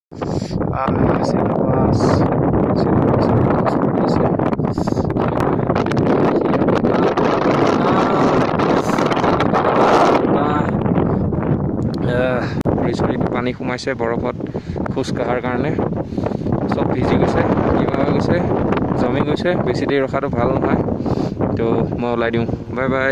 Sela Pass. পানী সোমাইছে বৰফত খোজ কঢ়াৰ কাৰণে সব ভিজি গৈছে কিবা হৈ গৈছে জমি গৈছে বেছি দেৰি ৰখাটো ভাল নহয় তো মই ওলাই দিওঁ বাই বাই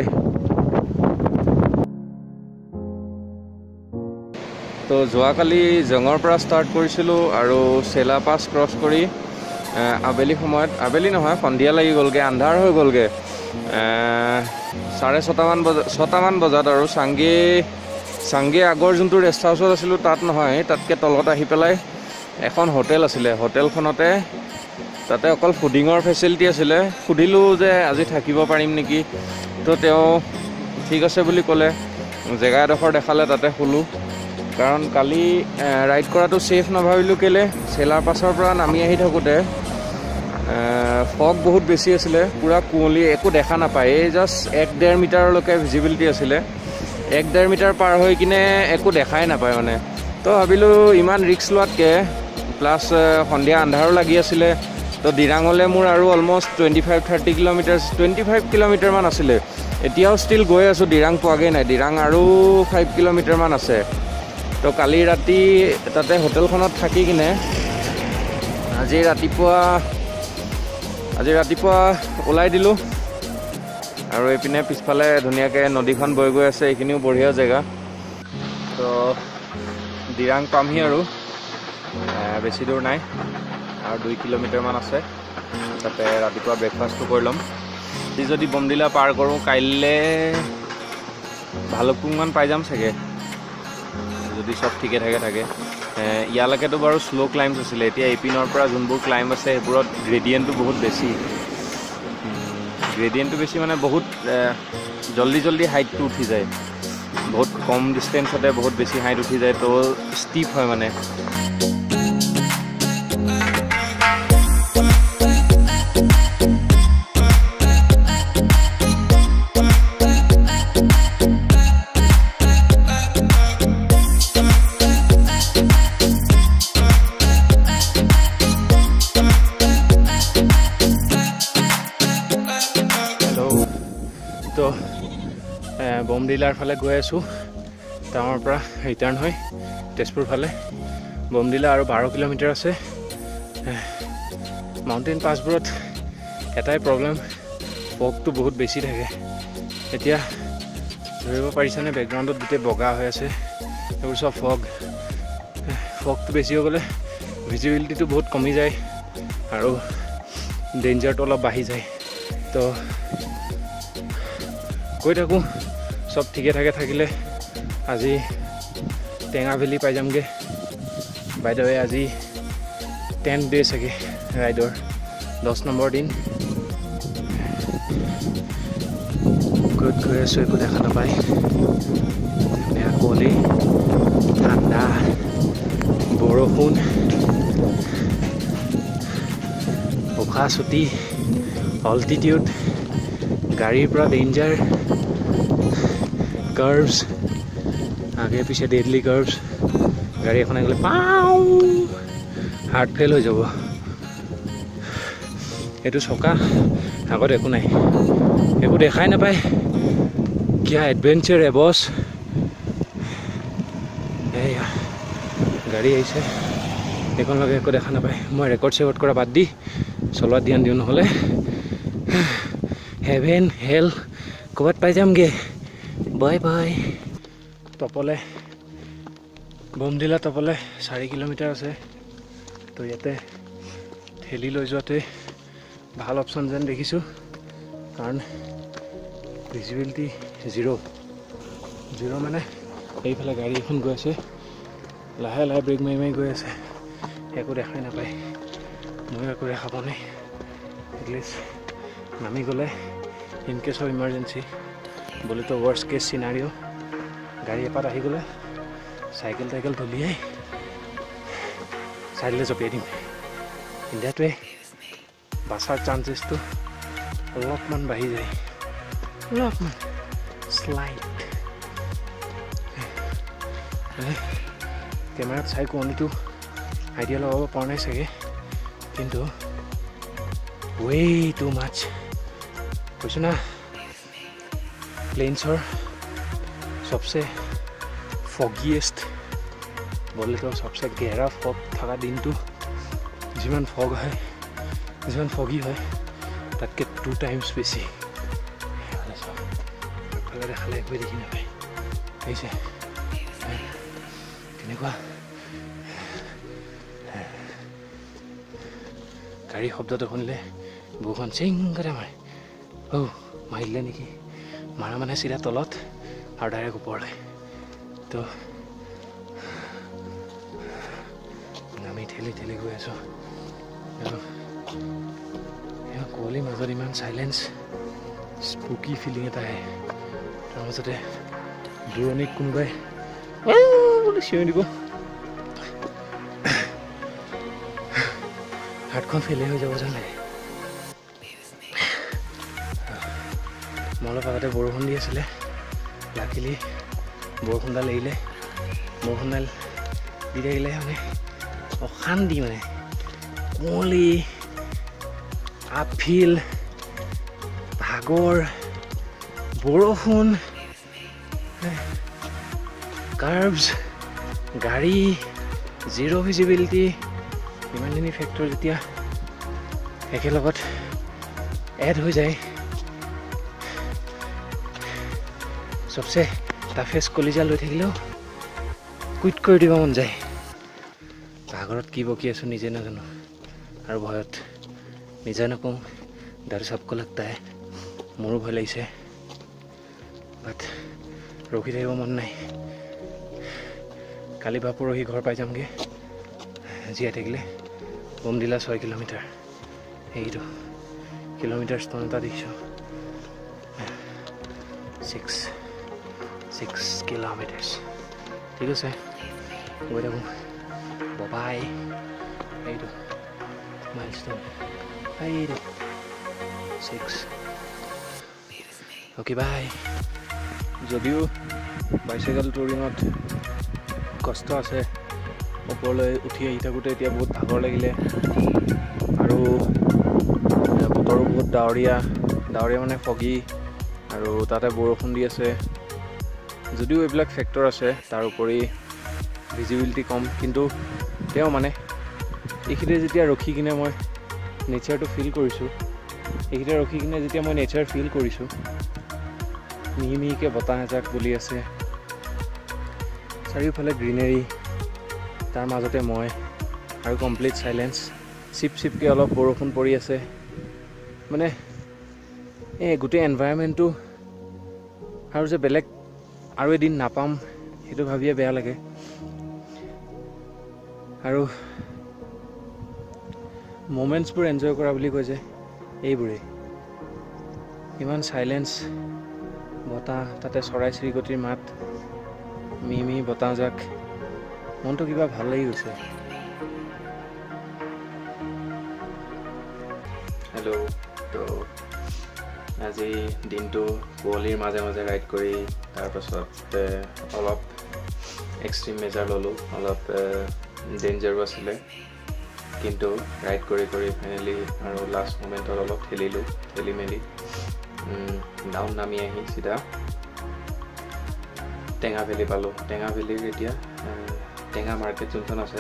তো যোৱাকালি জঙৰ পৰা ষ্টাৰ্ট কৰিছিলোঁ আৰু চেলা পাছ ক্ৰছ কৰি আবেলি সময়ত আবেলি নহয় সন্ধিয়া লাগি গ'লগৈ আন্ধাৰ হৈ গ'লগৈ 6:30মান বজাত আৰু চাংগে আগৰ যোনটো ৰেষ্ট হাউচত আছিলোঁ তাত নহয় তাতকৈ তলত আহি পেলাই এখন হোটেল আছিলে হোটেলখনতে তাতে অকল ফুডিঙৰ ফেচিলিটি আছিলে সুধিলোঁ যে আজি থাকিব পাৰিম নেকি তো তেওঁ ঠিক আছে বুলি ক'লে জেগা এডোখৰ দেখালে তাতে শুলোঁ কাৰণ কালি ৰাইড কৰাটো ছেফ নাভাবিলোঁ কেলে চেলাৰ পাছৰ পৰা নামি আহি থাকোঁতে ফগ বহুত বেছি আছিলে পুৰা কুঁৱলী একো দেখা নাপায় এই জাষ্ট 1-1.5 মিটাৰলৈকে ভিজিবিলিটি আছিলে 1-1.5 মিটাৰ পাৰ হৈ কিনে একো দেখাই নাপায় মানে তো ভাবিলোঁ ইমান ৰিক্স লোৱাতকৈ প্লাছ সন্ধিয়া আন্ধাৰো লাগি আছিলে তো দিৰাঙলৈ মোৰ আৰু অলমষ্ট 25 কিলোমিটাৰমান আছিলে এতিয়াও ষ্টিল গৈ আছোঁ দিৰাং পোৱাগৈ নাই দিৰাং আৰু 5 কিলোমিটাৰমান আছে তো কালি ৰাতি তাতে হোটেলখনত থাকি কিনে আজি ৰাতিপুৱা ওলাই দিলোঁ আৰু এইপিনে পিছফালে ধুনীয়াকৈ নদীখন বৈ গৈ আছে এইখিনিও বঢ়িয়া জেগা তো দিৰাং পামহি আৰু বেছি দূৰ নাই আৰু 2 কিলোমিটাৰমান আছে তাতে ৰাতিপুৱা ব্ৰেকফাষ্টটো কৰি ল'ম যদি বমদিলা পাৰ কৰোঁ কাইলৈ ভালুকপুংমান পাই যাম চাগে যদি সব ঠিকে থাকে ইয়ালৈকেতো বাৰু শ্ল' ক্লাইম্বছ আছিলে এতিয়া এইপিনৰ পৰা যোনবোৰ ক্লাইম্ব আছে সেইবোৰত গ্ৰেডিয়েণ্টটো বহুত বেছি মানে বহুত জল্দি হাইটটো উঠি যায় বহুত কম ডিষ্টেঞ্চতে বহুত বেছি হাইট উঠি যায় তো ষ্টিপ হয় মানে বমদিলাৰ ফালে গৈ আছোঁ টাউনৰ পৰা ৰিটাৰ্ণ হৈ তেজপুৰ ফালে বমদিলা আৰু 12 কিলোমিটাৰ আছে মাউণ্টেইন পাছবোৰত এটাই প্ৰব্লেম ফগটো বহুত বেছি থাকে এতিয়া ধৰিব পাৰিছেনে বেকগ্ৰাউণ্ডত গোটেই বগা হৈ আছে এইবোৰ চব ফগটো বেছি হৈ গ'লে ভিজিবিলিটিটো বহুত কমি যায় আৰু ডেঞ্জাৰটো অলপ বাঢ়ি যায় তো কৈ থাকোঁ সব ঠিকে থাকিলে আজি টেঙা ভেলি পাই যামগৈ বাইদেৱে আজি 10th ডে চাগে ৰাইডৰ 10 নম্বৰ দিন ক'ত গৈ আছোঁ একো দেখা নাপায় ধুনীয়া কুঁৱলী ঠাণ্ডা বৰষুণ উশাহ চুটি অল্টিটিউড গাড়ীৰ পৰা ডেঞ্জাৰ কাৰ্ভছ আগে পিছে ডেডলি কাৰ্ভছ গাড়ী এখন আহিলে পাওঁ হাৰ্ট ফেইল হৈ যাব এইটো চকা আগত একো নাই একো দেখাই নাপায় কিয়া এডভেঞ্চাৰ বছ এয়া গাড়ী আহিছে এইখনলৈকে একো দেখা নাপায় মই ৰেকৰ্ড কৰা বাদ দি চলোৱাত ধ্যান দিওঁ নহ'লে হেভেন হেল ক'ৰবাত পাই যামগৈ বাই বাই তপলে বমদিলা তপলে 4 কিলোমিটাৰ আছে তো ইয়াতে ঠেলি লৈ যোৱাটোৱে ভাল অপশ্যন যেন দেখিছোঁ কাৰণ ভিজিবিলিটি জিৰ' মানে এইফালে গাড়ী এখন গৈ আছে লাহে ব্ৰেক মাৰি গৈ আছে একো দেখাই নাপায় ময়ো একো দেখা পোৱা নাই এটলিষ্ট নামি গ'লে ইন কেছ অফ ইমাৰ্জেঞ্চি বলেতো ৱৰ্ষ্ট কেছ চিনাৰিঅ' গাড়ী এপাত আহি গ'লে চাইকেল দলিয়াই চাইডলৈ জপিয়াই দিম ইণ্ডিয়াটোৱে বাছাৰ চান্সেছটো অলপমান বাঢ়ি যায় অলপমান স্লাইড কেমেৰাত চাই কুঁৱলীটো আইডিয়া লগাব পৰা নাই চাগে, কিন্তু ৱে টু মাছ কৈছোঁ না। প্লেইনছৰ সবচে ফগিয়েষ্ট বলেতো সবচে গেৰা ফগ থকা দিনটো যিমান ফগ হয়, যিমান ফগি হয়, তাতকৈ 2 টাইমছ বেছি। আগফালে দেখালে একোৱে দেখি নাপায়, বুজিছে কেনেকুৱা গাড়ী শব্দটো শুনিলে বুকুখন চিংকতে মাৰে। মাৰিলে নেকি? মাৰা মানে চিধা তলত আৰু ডাইৰেক্ট ওপৰলৈ। তো আমি ঠেলি ঠেলি গৈ আছোঁ আৰু কুঁৱলীৰ মাজত ইমান চাইলেঞ্চ, স্পুকি ফিলিং এটা আহে। তাৰ মাজতে দূৰণিত কোনোবাই বুলি চিঞৰি দিব, হাতখন ফেলে হৈ যাব যেন লাগে। মই অলপ আগতে বৰষুণ দি আছিলে, লাকিলি বৰষুণডাল এৰিলে। বৰষুণডাল দি থাকিলে মানে অশান্তি, মানে কুঁৱলী, আপফিল, ভাগৰ, বৰষুণ, কাৰ্ভছ, গাড়ী, জিৰ' ভিজিবিলিটি, ইমানখিনি ফেক্টৰ যেতিয়া একেলগত এড হৈ যায়, চবচে টাফেষ্ট কলিজা লৈ থাকিলেও কুইট কৰি দিব মন যায়। ভাগৰত কি বকি আছোঁ নিজে নাজানো, আৰু ভয়ত নিজে নকওঁ, ডৰ চবকো লাগতা হে। মোৰো ভয় লাগিছে, বাট ৰখি থাকিব মন নাই। কালি বা পৰহি ঘৰ পাই যামগৈ, জীয়াই থাকিলে। বমদিলা 6 কিলোমিটাৰ, এইটো কিলোমিটাৰ ষ্টন এটা দেখিছোঁ, 6 কিলোমিটাৰ্ছ। ঠিক আছে, গৈ থাকোঁ। বাই, এইটো মাইলষ্টন, এইটো 6। Okay bye. যদিও বাইচাইকেল টুৰিঙত কষ্ট আছে, ওপৰলৈ উঠি আহি থাকোঁতে এতিয়া বহুত ভাগৰ লাগিলে, আৰু বতৰো বহুত ডাৱৰীয়া মানে ফগি, আৰু তাতে বৰষুণ দি আছে। যদিও এইবিলাক ফেক্টৰ আছে, তাৰ উপৰি ভিজিবিলিটি কম, কিন্তু তেওঁ মানে এইখিনিতে যেতিয়া ৰখি কিনে মই নেচাৰটো ফিল কৰিছোঁ, মিহি মিহিকৈ বতাহ এজাক বলি আছে, চাৰিওফালে গ্ৰীনেৰী, তাৰ মাজতে মই, আৰু কমপ্লিট চাইলেঞ্চ। চিপকৈ অলপ বৰষুণ পৰি আছে, মানে এই গোটেই এনভাইৰনমেণ্টটো, আৰু যে বেলেগ আৰু এদিন নাপাম সেইটো ভাবিয়ে বেয়া লাগে। আৰু মোমেণ্টছবোৰ এনজয় কৰা বুলি কৈ যে এইবোৰেই, ইমান চাইলেঞ্চ, বতাহ, তাতে চৰাই চিৰিকটিৰ মাত, মিহি বতাহজাক, মনটো কিবা ভাল লাগি গৈছে। হেল্ল', তো আজি দিনটো কুঁৱলীৰ মাজে মাজে ৰাইড কৰি, তাৰপাছত অলপ এক্সট্ৰিম মেজাৰ ল'লোঁ, অলপ ডেঞ্জাৰো আছিলে, কিন্তু ৰাইড কৰি ফাইনেলি আৰু লাষ্ট মোমেণ্টত অলপ ঠেলি মেলি ডাউন নামি আহি চিধা টেঙা ভেলী পালোঁ। টেঙা ভেলীৰ এতিয়া টেঙা মাৰ্কেট যোনখন আছে,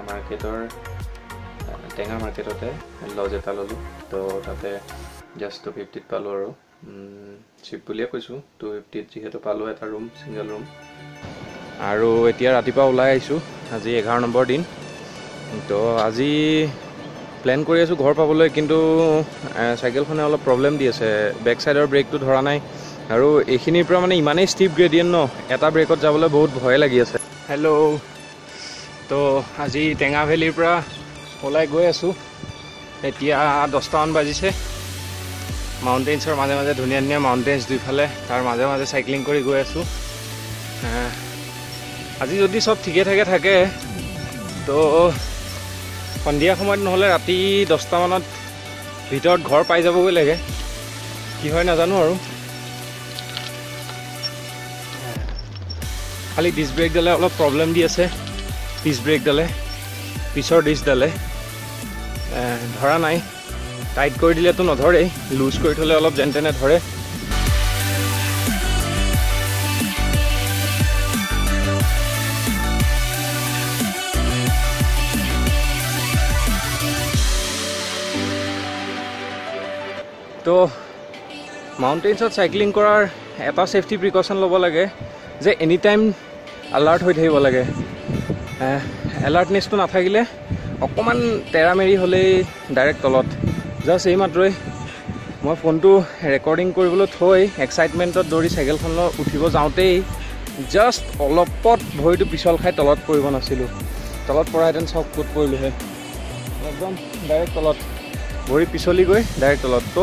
টেঙা মাৰ্কেটতে লজ এটা ল'লোঁ। তো তাতে জাষ্ট 250 পালোঁ, আৰু চিপ বুলিয়ে কৈছোঁ, 250 যিহেতু পালোঁ এটা ৰুম, ছিংগল ৰুম। আৰু এতিয়া ৰাতিপুৱা ওলাই আহিছোঁ, আজি 11 নম্বৰ দিন। তো আজি প্লেন কৰি আছোঁ ঘৰ পাবলৈ, কিন্তু চাইকেলখনে অলপ প্ৰব্লেম দি আছে, বেক চাইডৰ ব্ৰেকটো ধৰা নাই, আৰু এইখিনিৰ পৰা মানে ইমানেই ষ্টিপ গ্ৰেডিয়েণ্ট ন, এটা ব্ৰেকত যাবলৈ বহুত ভয় লাগি আছে। হেল্ল', তো আজি টেঙা ভেলীৰ পৰা ওলাই গৈ আছোঁ, এতিয়া 10টামান বাজিছে। মাউণ্টেইনছৰ মাজে মাজে ধুনীয়া ধুনীয়া মাউণ্টেইনছ দুইফালে, তাৰ মাজে মাজে চাইক্লিং কৰি গৈ আছোঁ। আজি যদি চব ঠিকে থাকে তো সন্ধিয়া সময়ত নহ'লে ৰাতি 10টামানত ভিতৰত ঘৰ পাই যাবগৈ লাগে, কি হয় নাজানো। আৰু খালি ডিছ ব্ৰেকডালে অলপ প্ৰব্লেম দি আছে, ডিছ ব্ৰেকডালে পিছৰ ডিছডালে ধৰা নাই টাইট কৰি দিলেতো নধৰেই লুজ কৰি থ'লে অলপ যেন তেনে ধৰে তো মাউণ্টেইনছত চাইক্লিং কৰাৰ এটা ছেফটি প্ৰিকশ্যন ল'ব লাগে যে এনি টাইম এলাৰ্ট হৈ থাকিব লাগে এলাৰ্টনেছটো নাথাকিলে অকণমান তেৰামেৰি হ'লেই ডাইৰেক্ট তলত জাষ্ট এইমাত্ৰই মই ফোনটো ৰেকৰ্ডিং কৰিবলৈ থৈ এক্সাইটমেণ্টত দৌৰি চাইকেলখনত উঠিব যাওঁতেই জাষ্ট অলপত ভৰিটো পিছল খাই তলত পৰিব নাছিলোঁ তলত পৰাহেঁতেন চব ক'ত পৰিলোহে একদম ডাইৰেক্ট তলত ভৰি পিছলি গৈ ডাইৰেক্ট তলত তো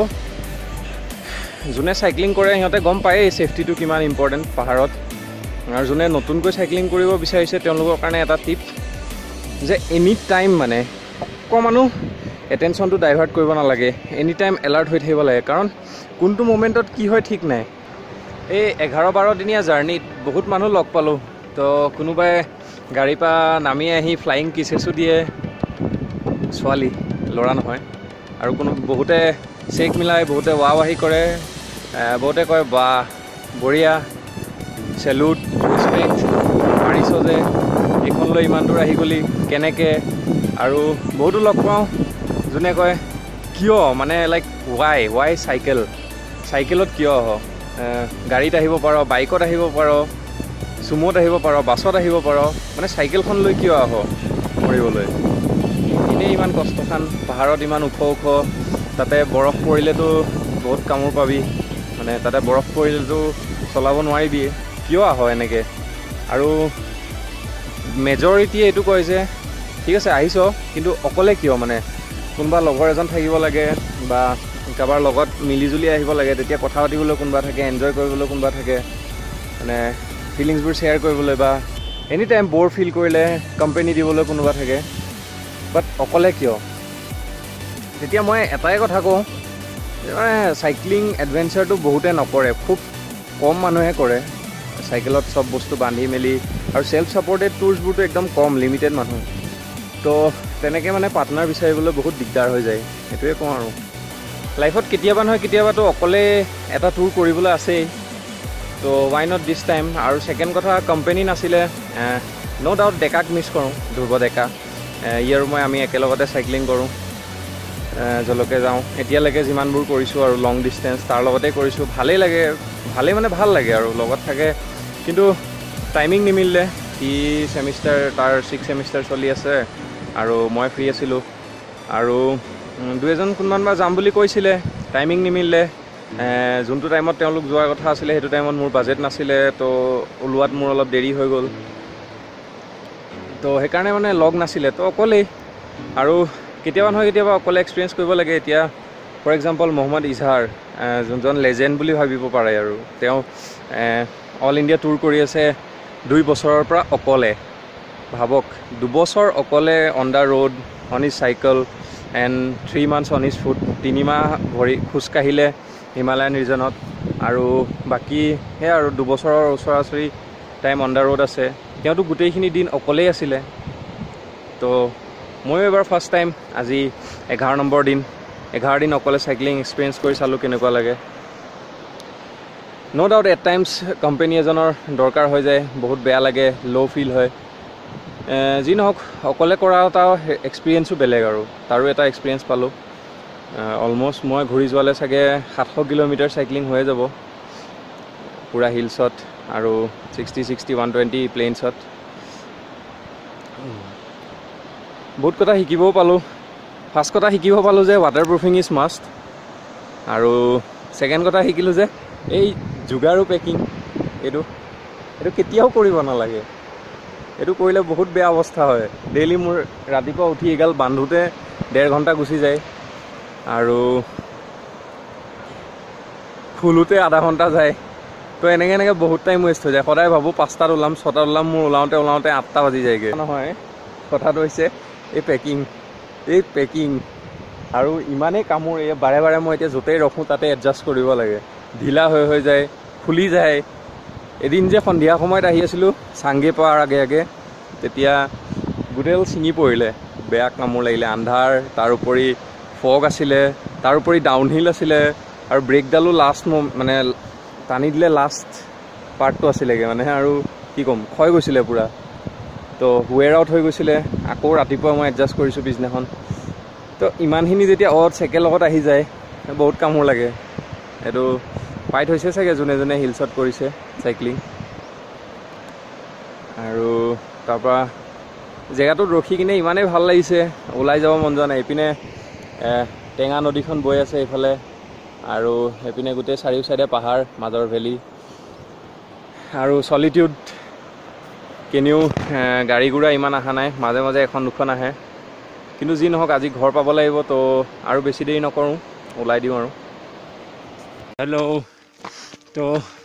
যোনে চাইক্লিং কৰে সিহঁতে গম পায়েই ছেফটিটো কিমান ইম্পৰ্টেণ্ট পাহাৰত আৰু যোনে নতুনকৈ চাইক্লিং কৰিব বিচাৰিছে তেওঁলোকৰ কাৰণে এটা টিপ যে এনি টাইম মানে অকণমানো এটেনশ্যনটো ডাইভাৰ্ট কৰিব নালাগে এনি টাইম এলাৰ্ট হৈ থাকিব লাগে কাৰণ কোনটো মোমেণ্টত কি হয় ঠিক নাই এই 11-12 দিনীয়া জাৰ্ণিত বহুত মানুহ লগ পালোঁ তো কোনোবাই গাড়ীৰ পৰা নামি আহি ফ্লাইং কিছেছো দিয়ে ছোৱালী ল'ৰা নহয় আৰু বহুতে চেক মিলাই বহুতে ৱাহি কৰে বহুতে কয় বা বঢ়িয়া চেলুট ৰেচপেক্ট পাৰিছ যে এইখন লৈ ইমান দূৰ আহি গ'লি কেনেকৈ আৰু বহুতো লগ পাওঁ যোনে কয় কিয় মানে লাইক ৱাই চাইকেলত কিয় গাড়ীত আহিব পাৰ বাইকত আহিব পাৰ চুমোত আহিব পাৰ বাছত আহিব পাৰ মানে চাইকেলখন লৈ কিয় আহ মৰিবলৈ এনেই ইমান কষ্টখান পাহাৰত ইমান ওখ তাতে বৰফ পৰিলেতো বহুত কামোৰ পাবি মানে তাতে বৰফ পৰিলেতো চলাব নোৱাৰিবি কিয় আহ এনেকৈ আৰু মেজৰিটিয়ে এইটো কয় যে ঠিক আছে আহিছ কিন্তু অকলে কিয় মানে কোনোবা লগৰ এজন থাকিব লাগে বা কাৰোবাৰ লগত মিলিজুলি আহিব লাগে তেতিয়া কথা পাতিবলৈ কোনোবা থাকে এনজয় কৰিবলৈ কোনোবা থাকে মানে ফিলিংছবোৰ শ্বেয়াৰ কৰিবলৈ বা এনি টাইম ব'ৰ ফিল কৰিলে কোম্পানী দিবলৈ কোনোবা থাকে বাট অকলে কিয় তেতিয়া মই এটাই কথা কওঁ মানে চাইক্লিং এডভেঞ্চাৰটো বহুতে নকৰে খুব কম মানুহে কৰে চাইকেলত চব বস্তু বান্ধি মেলি আৰু ছেল্ফ ছাপৰ্টেড টুৰ্ছবোৰতো একদম কম লিমিটেড মানুহ তো তেনেকৈ মানে পাৰ্টনাৰ বিচাৰিবলৈ বহুত দিগদাৰ হৈ যায় সেইটোৱে কওঁ আৰু লাইফত কেতিয়াবা নহয় কেতিয়াবাতো অকলে এটা টুৰ কৰিবলৈ আছেই তো ৱাই নট দিছ টাইম আৰু ছেকেণ্ড কথা কোম্পানী নাছিলে ন' ডাউট ডেকাক মিছ কৰোঁ ধ্ৰুৱ ডেকা ই আৰু মই আমি একেলগতে চাইক্লিং কৰোঁ যলৈকে যাওঁ এতিয়ালৈকে যিমানবোৰ কৰিছোঁ আৰু লং ডিষ্টেঞ্চ তাৰ লগতে কৰিছোঁ ভালেই লাগে মানে ভাল লাগে আৰু লগত থাকে কিন্তু টাইমিং নিমিলিলে সি ছেমিষ্টাৰ তাৰ 6 ছেমিষ্টাৰ চলি আছে আৰু মই ফ্ৰী আছিলোঁ আৰু দুই এজন কোনোবান যাম বুলি কৈছিলে টাইমিং নিমিলিলে যোনটো টাইমত তেওঁলোক যোৱাৰ কথা আছিলে সেইটো টাইমত মোৰ বাজেট নাছিলে তো ওলোৱাত মোৰ অলপ দেৰি হৈ গ'ল তো সেইকাৰণে মানে লগ নাছিলে তো অকলেই আৰু কেতিয়াবা নহয় কেতিয়াবা অকলে এক্সপিৰিয়েঞ্চ কৰিব লাগে এতিয়া ফৰ এক্সাম্পল মহম্মদ ইজহাৰ যোনজন লেজেণ্ড বুলি ভাবিব পাৰে আৰু তেওঁ অল ইণ্ডিয়া টুৰ কৰি আছে 2 বছৰৰ পৰা অকলে ভাবক 2 বছৰ অকলে on the road on his cycle and 3 months on his foot 3 মাহ ভৰি খোজকাঢ়িলে হিমালয়ান ৰিজনত আৰু বাকী সেয়া আৰু 2 বছৰৰ ওচৰা-ওচৰি টাইম অন দ্য ৰোড আছে তেওঁতো গোটেইখিনি দিন অকলেই আছিলে তো ময়ো এবাৰ ফাৰ্ষ্ট টাইম আজি 11 নম্বৰ দিন 11 দিন অকলে চাইক্লিং এক্সপিৰিয়েঞ্চ কৰি চালোঁ কেনেকুৱা লাগে no' doubt at times company এজনৰ দৰকাৰ হৈ যায় বহুত বেয়া লাগে ল' ফিল হয় যি নহওক অকলে কৰা এটা এক্সপিৰিয়েঞ্চো বেলেগ আৰু তাৰো এটা এক্সপিৰিয়েঞ্চ পালোঁ অলমষ্ট মই ঘূৰি যোৱালে চাগে 700 কিলোমিটাৰ চাইক্লিং হৈয়ে যাব পুৰা হিলছত আৰু 60, 120 প্লেইনছত বহুত কথা শিকিবও পালোঁ ফাৰ্ষ্ট কথা শিকিব পালোঁ যে ৱাটাৰপ্ৰুফিং ইজ মাষ্ট আৰু ছেকেণ্ড কথা শিকিলোঁ যে এই যোগাৰু পেকিং এইটো কেতিয়াও কৰিব নালাগে এইটো কৰিলে বহুত বেয়া অৱস্থা হয় ডেইলি মোৰ ৰাতিপুৱা উঠি এগাল বান্ধোতে 1.5 ঘণ্টা গুচি যায় আৰু ফুলোতে আধা ঘণ্টা যায় তো এনেকৈ বহুত টাইম ৱেষ্ট হৈ যায় সদায় ভাবোঁ 5টাত ওলাম 6টাত ওলাম মোৰ ওলাওঁতে 8টা বাজি যায়গৈ নহয় কথাটো হৈছে এই পেকিং আৰু ইমানেই কামোৰ এই বাৰে বাৰে মই এতিয়া য'তেই ৰখোঁ তাতে এডজাষ্ট কৰিব লাগে ঢিলা হৈ যায় ফুলি যায় এদিন যে সন্ধিয়া সময়ত আহি আছিলোঁ চাংগে পোৱাৰ আগে তেতিয়া গোটেইডাল ছিঙি পৰিলে বেয়া কামোৰ লাগিলে আন্ধাৰ তাৰ উপৰি ফগ আছিলে তাৰ উপৰি ডাউনহিল আছিলে আৰু ব্ৰেকডালো লাষ্ট মানে টানি দিলে লাষ্ট পাৰ্টটো আছিলেগৈ মানে আৰু কি ক'ম ক্ষয় গৈছিলে পূৰা তো ৱেৰ আউট হৈ গৈছিলে আকৌ ৰাতিপুৱা মই এডজাষ্ট কৰিছোঁ পিছদিনাখন তো ইমানখিনি যেতিয়া চেকেৰ লগত আহি যায় বহুত কামোৰ লাগে এইটো পাই থৈছে চাগে যোনে যোনে হিলছত কৰিছে চাইক্লিং আৰু তাৰপৰা জেগাটোত ৰখি কিনে ইমানেই ভাল লাগিছে ওলাই যাব মন যোৱা নাই এইপিনে টেঙা নদীখন বৈ আছে এইফালে আৰু সেইপিনে গোটেই চাৰিও চাইডে পাহাৰ মাজৰ ভেলি আৰু চলিটিউড কেনিও গাড়ী গুড়া ইমান অহা নাই মাজে মাজে এখন দুখন আহে কিন্তু যি নহওক আজি ঘৰ পাব লাগিব তো আৰু বেছি দেৰি নকৰোঁ ওলাই দিওঁ আৰু হেল্ল' তো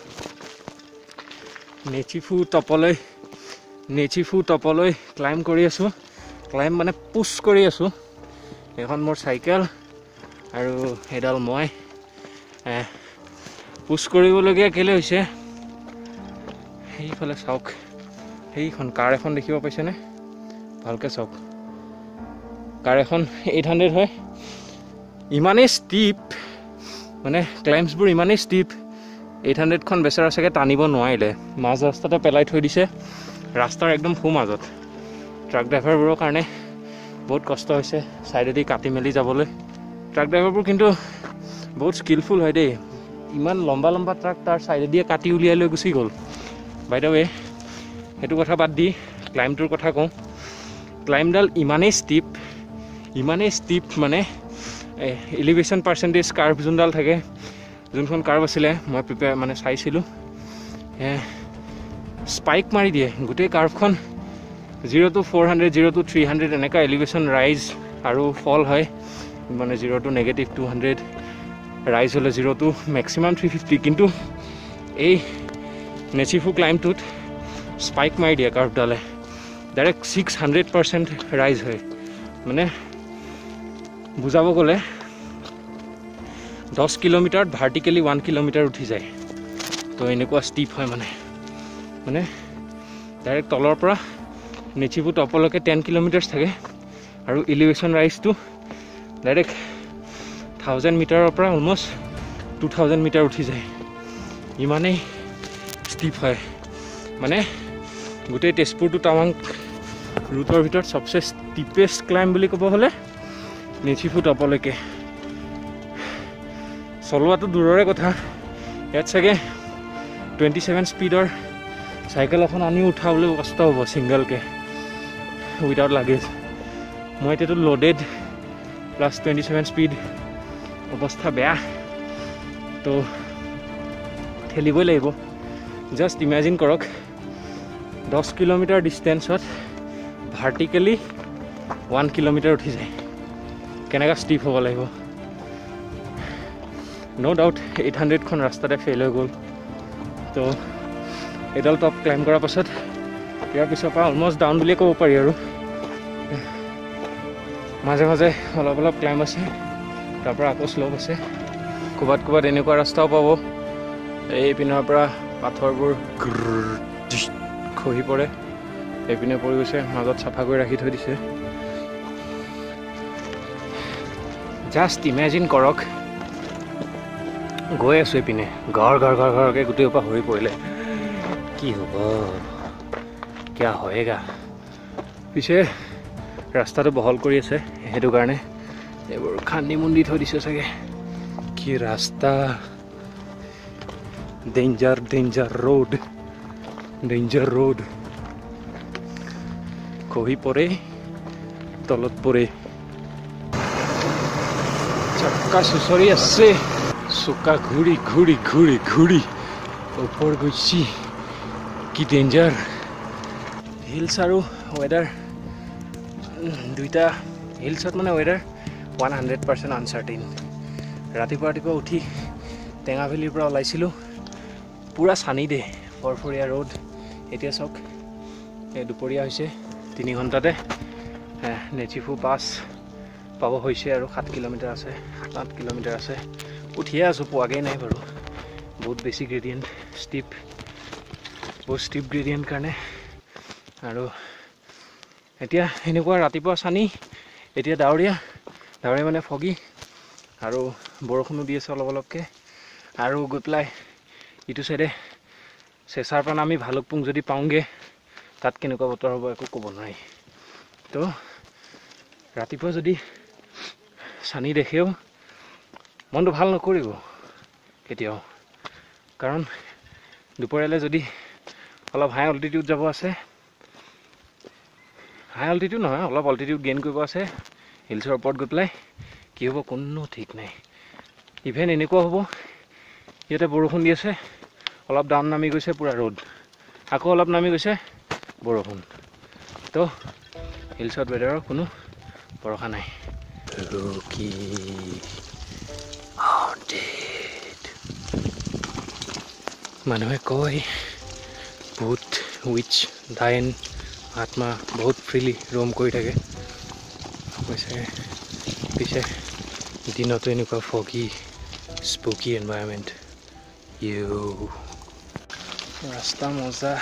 নেচি ফু টপলৈ ক্লাইম কৰি আছোঁ ক্লাইম মানে পুছ কৰি আছোঁ এইখন মোৰ চাইকেল আৰু সেইডাল মই পুছ কৰিবলগীয়া কেলৈ হৈছে সেইফালে চাওক সেইখন কাৰ এখন দেখিব পাইছেনে ভালকৈ চাওক কাৰ এখন 800 হয় ইমানেই ষ্টিপ মানে ক্লাইম্বছবোৰ ইমানেই ষ্টিপ 800খন বেচেৰা চাগে টানিব নোৱাৰিলে মাজ ৰাস্তাতে পেলাই থৈ দিছে ৰাস্তাৰ একদম মাজত ট্ৰাক ড্ৰাইভাৰবোৰৰ কাৰণে বহুত কষ্ট হৈছে ছাইডেদি কাটি মেলি যাবলৈ ট্ৰাক ড্ৰাইভাৰবোৰ কিন্তু বহুত স্কিলফুল হয় দেই ইমান লম্বা লম্বা ট্ৰাক তাৰ ছাইডেদিয়ে কাটি উলিয়াই লৈ গুচি গ'ল বাই দ্য ৱে সেইটো কথা বাদ দি ক্লাইম্বটোৰ কথা কওঁ ক্লাইম্বডাল ইমানেই ষ্টিপ মানে এলিভেশ্যন পাৰ্চেণ্টেজ কাৰ্ভ যোনডাল থাকে যোনখন কাৰ্ভ আছিলে মই মানে চাইছিলোঁ স্পাইক মাৰি দিয়ে গোটেই কাৰ্ভখন 0 to 400 0 to 300 এনেকুৱা এলিভেশ্যন ৰাইজ আৰু ফল হয় মানে 0 to -200 ৰাইজ হ'লে 0 to মেক্সিমাম 350 কিন্তু এই নেচি ফু ক্লাইম্বটোত স্পাইক মাৰি দিয়ে কাৰ্ভডালে ডাইৰেক্ট 600% ৰাইজ হয় মানে বুজাব গ'লে 10 কিলোমিটাৰত ভাৰ্টিকেলি 1 কিলোমিটাৰ উঠি যায় তো এনেকুৱা ষ্টিপ হয় মানে ডাইৰেক্ট তলৰ পৰা নেচি ফু টপলৈকে 10 কিলোমিটাৰ্ছ থাকে আৰু এলিভেশ্যন ৰাইজটো ডাইৰেক্ট 1000 মিটাৰৰ পৰা অলমষ্ট 2000 মিটাৰ উঠি যায় ইমানেই ষ্টিপ হয় মানে গোটেই তেজপুৰ টু টাৱাং ৰুটৰ ভিতৰত চবচে ষ্টিপেষ্ট ক্লাইম্ব বুলি ক'ব হ'লে নেচি ফু টপলৈকে চলোৱাটো দূৰৰে কথা ইয়াত চাগে 27 স্পীডৰ চাইকেল এখন আনি উঠাবলৈ কষ্ট হ'ব ছিংগলকৈ উইদাউট লাগেজ মই এতিয়াতো লোডেড প্লাছ 27 স্পীড অৱস্থা বেয়া তো ঠেলিবই লাগিব জাষ্ট ইমেজিন কৰক 10 কিলোমিটাৰ ডিষ্টেঞ্চত ভাৰ্টিকেলি 1 কিলোমিটাৰ উঠি যায় কেনেকুৱা ষ্টিপ হ'ব লাগিব ন' ডাউট 800খন ৰাস্তাতে ফেইল হৈ গ'ল তো এইডাল টপ ক্লাইম্ব কৰাৰ পাছত ইয়াৰ পিছৰ পৰা অলমষ্ট ডাউন বুলিয়ে ক'ব পাৰি আৰু মাজে মাজে অলপ অলপ ক্লাইম্ব আছে তাৰপৰা আকৌ শ্ল'প আছে ক'ৰবাত এনেকুৱা ৰাস্তাও পাব এইপিনৰ পৰা পাথৰবোৰ খহি পৰে এইপিনে পৰি গৈছে মাজত চাফা কৰি ৰাখি থৈ দিছে জাষ্ট ইমেজিন কৰক গৈ আছোঁ এইপিনে ঘৰকৈ গোটেই পৰা সৰি পৰিলে কি হ'ব কিয়া হয়েগা পিছে ৰাস্তাটো বহল কৰি আছে সেইটো কাৰণে এইবোৰ খান্দি মুন্দি থৈ দিছে চাগে কি ৰাস্তা ডেঞ্জাৰ ৰোড খহি পৰে তলত পৰে চাক্কা চুচৰি আছে চোকা ঘূৰি ওপৰ গৈছি কি ডেঞ্জাৰ হিলছ আৰু ৱেডাৰ দুইটা হিলছত মানে ৱেডাৰ 100% আনচাৰ্টেইন ৰাতিপুৱা উঠি টেঙা ভেলিৰ পৰা ওলাইছিলোঁ পূৰা চানি দে ফৰফৰীয়া ৰ'দ এতিয়া চাওক এই দুপৰীয়া হৈছে 3 ঘণ্টাতে নেচি ফু পাছ পাব হৈছে আৰু 7 কিলোমিটাৰ আছে 7-8 কিলোমিটাৰ আছে উঠিয়ে আছোঁ পোৱাগৈ নাই বাৰু বহুত বেছি গ্ৰেডিয়েণ্ট বহুত ষ্টিপ গ্ৰেডিয়েণ্ট কাৰণে আৰু এতিয়া এনেকুৱা ৰাতিপুৱা চানি এতিয়া ডাৱৰীয়া মানে ফগি আৰু বৰষুণো দি আছে অলপ অলপকৈ আৰু গৈ পেলাই ইটো চাইডে চেঁচাৰ পৰা আমি ভালুকপুং যদি পাওঁগৈ তাত কেনেকুৱা বতৰ হ'ব একো ক'ব নোৱাৰি তো ৰাতিপুৱা যদি চানি দেখেও মনটো ভাল নকৰিব কেতিয়াও কাৰণ দুপৰীয়ালৈ যদি অলপ হাই অল্টিটিউড যাব আছে হাই অল্টিটিউড নহয় অলপ অল্টিটিউড গেইন কৰিব আছে হিলছৰ ওপৰত গৈ পেলাই কি হ'ব কোনো ঠিক নাই ইভেন এনেকুৱা হ'ব ইয়াতে বৰষুণ দি আছে অলপ ডাউন নামি গৈছে পুৰা ৰ'দ আকৌ অলপ নামি গৈছে বৰষুণ তো হিলছত ৱেডাৰৰ কোনো ভৰসা নাই কি মানুহে কয় ভূত উইচ ডাইন আত্মা বহুত ফ্ৰীলি ৰোম কৰি থাকে কৈছে পিছে দিনতো এনেকুৱা ফগি স্পুকি এনভাইৰনমেণ্ট ৰাস্তা মজা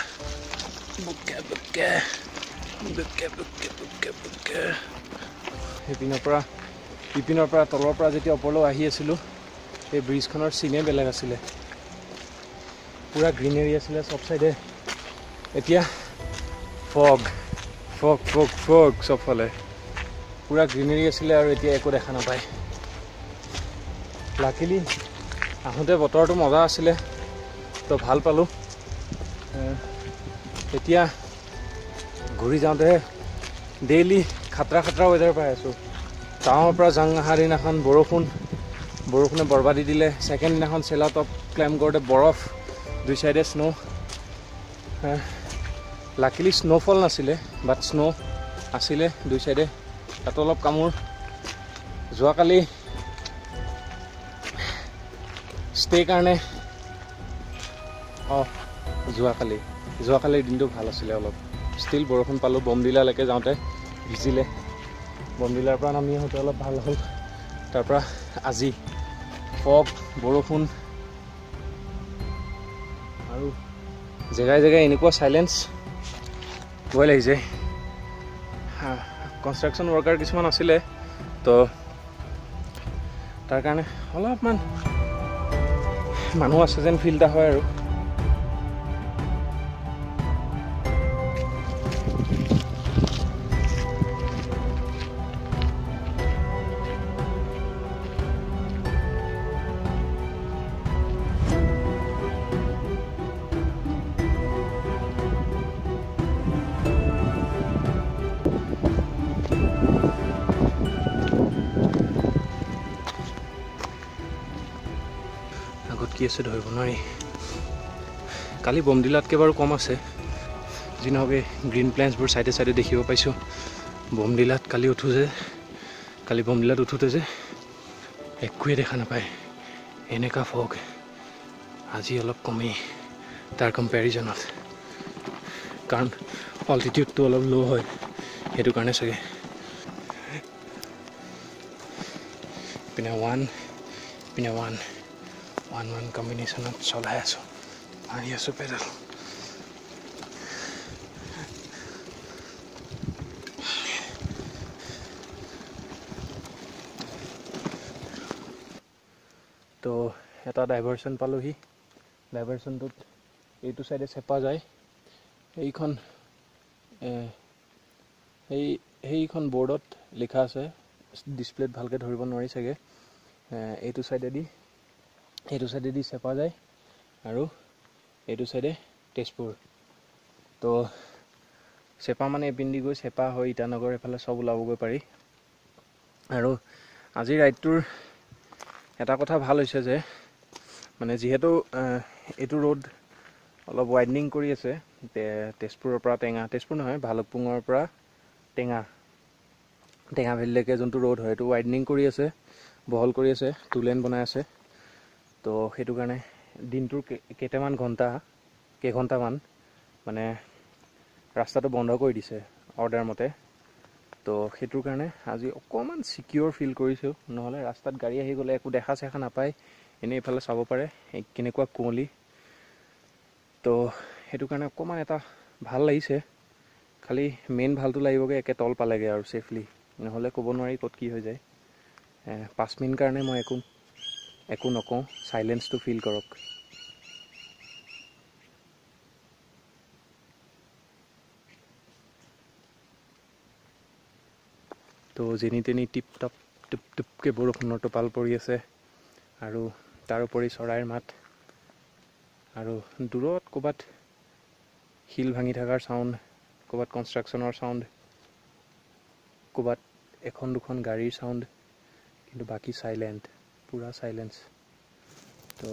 ইপিনৰ পৰা তলৰ পৰা যেতিয়া ওপৰলৈ আহি আছিলোঁ এই ব্ৰিজখনৰ চিনে বেলেগ আছিলে পুৰা গ্ৰীনেৰী আছিলে চব চাইডে এতিয়া ফগ চবফালে পুৰা গ্ৰীনেৰী আছিলে আৰু এতিয়া একো দেখা নাপায় লাকিলি আহোঁতে বতৰটো মজা আছিলে তো ভাল পালোঁ এতিয়া ঘূৰি যাওঁতে ডেইলি খাতৰা ৱেডাৰ পাই আছোঁ টাউনৰ পৰা জাং অহা দিনাখন বৰষুণে বৰবাদি দিলে ছেকেণ্ড দিনাখন চেলা টপ ক্লাইম্ব কৰোঁতে বৰফ দুই চাইডে স্ন' লাকিলি স্ন'ফল নাছিলে বাট স্ন' আছিলে দুই চাইডে তাতো অলপ কামোৰ যোৱাকালি ষ্টে' কাৰণে যোৱাকালিৰ দিনটো ভাল আছিলে অলপ ষ্টিল বৰষুণ পালোঁ বমদিলালৈকে যাওঁতে ভিজিলে বমদিলাৰ পৰা নামি আহোঁতে অলপ ভাল হ'ল তাৰপৰা আজি ফগ বৰষুণ আৰু জেগাই এনেকুৱা চাইলেঞ্চ ভয় লাগিছে কনষ্ট্ৰাকশ্যন ৱৰ্কাৰ কিছুমান আছিলে তো তাৰ কাৰণে অলপমান মানুহ আছে যেন ফিল এটা হয় আৰু কি আছে ধৰিব নোৱাৰি কালি বমদিলাতকৈ বাৰু কম আছে যি নহওক গ্ৰীণ প্লেন্টছবোৰ চাইডে দেখিব পাইছোঁ বমদিলাত কালি বমদিলাত উঠোঁতে যে একোৱে দেখা নাপায় এনেকুৱা ফগ আজি অলপ কমেই তাৰ কম্পেৰিজনত কাৰণ অল্টিটিউডটো অলপ ল' হয় সেইটো কাৰণে চাগে পিনে ওৱান কম্বিনেশ্যনত চলাই আছোঁ মাৰি আছোঁ পেডেল তো এটা ডাইভাৰশ্যন পালোহি ডাইভাৰশ্যনটোত এইটো চাইডে চেপা যায় সেইখন বৰ্ডত লিখা আছে ডিছপ্লেত ভালকৈ ধৰিব নোৱাৰি চাগে এইটো চাইডেদি চেপা যায় আৰু এইটো চাইডে তেজপুৰ তো চেপা মানে এইপিনেদি গৈ চেপা হৈ ইটানগৰ এইফালে চব ওলাবগৈ পাৰি আৰু আজিৰ ৰাইডটোৰ এটা কথা ভাল হৈছে যে মানে যিহেতু এইটো ৰোড অলপ ৱাইডনিং কৰি আছে তেজপুৰৰ পৰা তেজপুৰ নহয় ভালুকপুঙৰ পৰা টেঙাভেলীলৈকে যোনটো ৰোড হয় এইটো ৱাইডনিং কৰি আছে বহল কৰি আছে 2 লেন বনাই আছে তো সেইটো কাৰণে দিনটোৰ কেইঘণ্টামান মানে ৰাস্তাটো বন্ধ কৰি দিছে অৰ্ডাৰ মতে তো সেইটোৰ কাৰণে আজি অকণমান ছিকিউৰ ফিল কৰিছোঁ নহ'লে ৰাস্তাত গাড়ী আহি গ'লে একো দেখা নাপায় এনেই এইফালে চাব পাৰে কেনেকুৱা কুঁৱলী তো সেইটো কাৰণে অকণমান এটা ভাল লাগিছে খালি মেইন ভালটো লাগিবগৈ একে তল পালেগৈ আৰু ছেফলি নহ'লে ক'ব নোৱাৰি ক'ত কি হৈ যায় 5 মিনিট কাৰণে মই একো নকওঁ সাইলেন্সটো ফিল কৰক তো যেনি তেনি টিপ টুপকে বৰষুণৰ টোপাল পৰি আছে আৰু তাৰ উপৰি চৰাইৰ মাত আৰু দূৰত ক'ৰবাত শিল ভাঙি থকাৰ সাউণ্ড ক'ৰবাত কনষ্ট্ৰাকশ্যনৰ সাউণ্ড ক'ৰবাত এখন দুখন গাড়ীৰ সাউণ্ড কিন্তু বাকি সাইলেন্ট পুৰা সাইলেন্স তো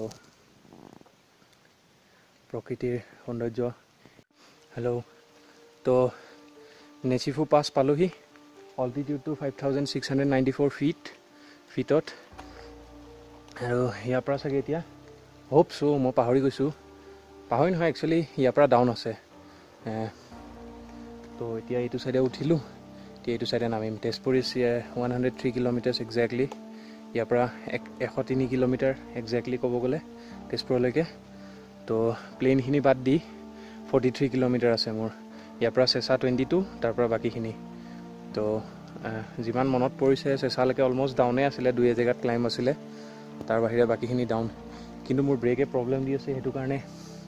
প্ৰকৃতিৰ সৌন্দৰ্য হেল্ল' তো নেচি ফু পাছ পালোহি অল্টিটিউডটো 5694 ফিটত আৰু ইয়াৰ পৰা চাগে এতিয়া হোপ চ' মই পাহৰি গৈছোঁ পাহৰি নহয় একচুৱেলি ইয়াৰ পৰা ডাউন আছে তো এতিয়া এইটো চাইডে উঠিলোঁ এতিয়া এইটো চাইডে নামিম তেজপুৰ ইজ 103 কিলোমিটাৰ্ছ এক্সেক্টলি ইয়াৰ পৰা 103 কিলোমিটাৰ এক্সেক্টলি ক'ব গ'লে তেজপুৰলৈকে তো প্লেইনখিনি বাদ দি 43 কিলোমিটাৰ আছে মোৰ ইয়াৰ পৰা চেঁচা 22 তাৰ পৰা বাকীখিনি তো যিমান মনত পৰিছে চেঁচালৈকে অলমষ্ট ডাউনে আছিলে 2 জেগাত ক্লাইম্ব আছিলে তাৰ বাহিৰে বাকীখিনি ডাউন কিন্তু মোৰ ব্ৰেকে প্ৰব্লেম দি আছে সেইটো কাৰণে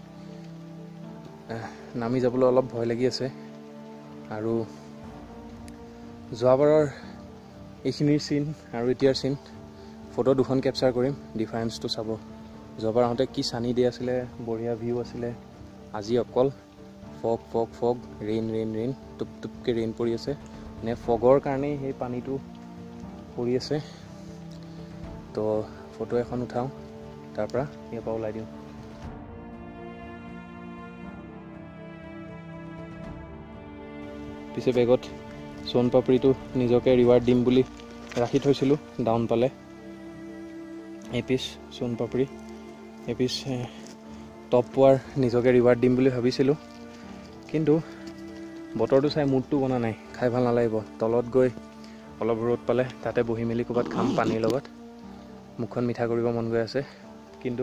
নামি যাবলৈ অলপ ভয় লাগি আছে আৰু যোৱাবাৰৰ এইখিনিৰ চিন আৰু এতিয়াৰ চিন ফটো দুখন কেপচাৰ কৰিম ডিফাৰেঞ্চটো চাব যোৱাবাৰ আহোঁতে কি চানি দি আছিলে বঢ়িয়া ভিউ আছিলে আজি অকল ফগ ৰেইন টুপকে ৰেইন পৰি আছে নে ফগৰ কাৰণেই সেই পানীটো পৰি আছে তো ফটো এখন উঠাওঁ তাৰ পৰা ইয়াৰ পৰা ওলাই দিওঁ পিছে বেগত সোণ পাপৰিটো নিজকে ৰিৱাৰ্ড দিম বুলি ৰাখি থৈছিলোঁ ডাউন পালে এপিচ সোণ পাপৰি এপিচ টপ পোৱাৰ নিজকে ৰিৱাৰ্ড দিম বুলি ভাবিছিলোঁ কিন্তু বতৰটো চাই মুডটো বনা নাই খাই ভাল নালাগিব তলত গৈ অলপ ৰ'দ পালে তাতে বহি মেলি ক'ৰবাত খাম পানীৰ লগত মুখখন মিঠা কৰিব মন গৈ আছে কিন্তু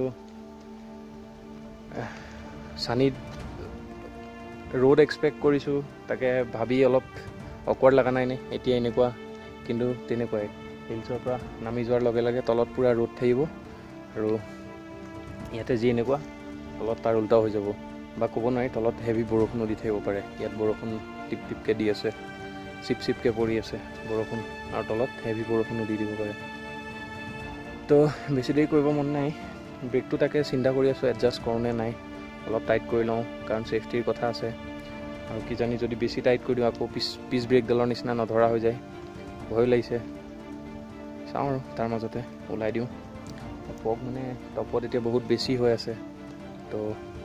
চানিত ৰ'দ এক্সপেক্ট কৰিছোঁ তাকে ভাবি অলপ অকৱাৰ্ড লগা নাই নে এতিয়া এনেকুৱা কিন্তু তেনেকুৱাই হিলছৰ পৰা নামি যোৱাৰ লগে লগে তলত পূৰা ৰ'দ থাকিব আৰু ইয়াতে যি এনেকুৱা তলত তাৰ উল্টা হৈ যাব বা ক'ব নোৱাৰি তলত হেভি বৰষুণো দি থাকিব পাৰে ইয়াত বৰষুণ টিপকে দি আছে চিপকে পৰি আছে বৰষুণ আৰু তলত হেভি বৰষুণো দি দিব পাৰে তো বেছি দেৰি কৰিব মন নাই ব্ৰেকটো তাকে চিন্তা কৰি আছোঁ এডজাষ্ট কৰোঁ নে নাই অলপ টাইট কৰি লওঁ কাৰণ ছেফটিৰ কথা আছে আৰু কিজানি যদি বেছি টাইট কৰি দিওঁ আকৌ পিছ ব্ৰেকডালৰ নিচিনা নধৰা হৈ যায় ভয় লাগিছে চাওঁ আৰু তাৰ মাজতে ওলাই দিওঁ ফগ মানে টপত এতিয়া বহুত বেছি হৈ আছে তো